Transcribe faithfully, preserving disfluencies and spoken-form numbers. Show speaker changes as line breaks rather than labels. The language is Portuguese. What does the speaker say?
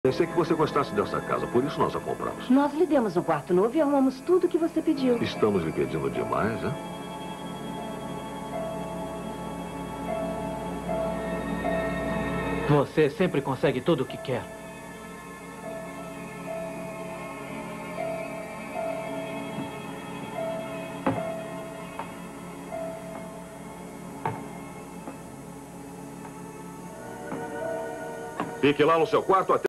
Pensei que você gostasse dessa casa, por isso nós a compramos.
Nós lhe demos um quarto novo e arrumamos tudo o que você pediu.
Estamos lhe pedindo demais, né?
Você sempre consegue tudo o que quer.
Fique lá no seu quarto até...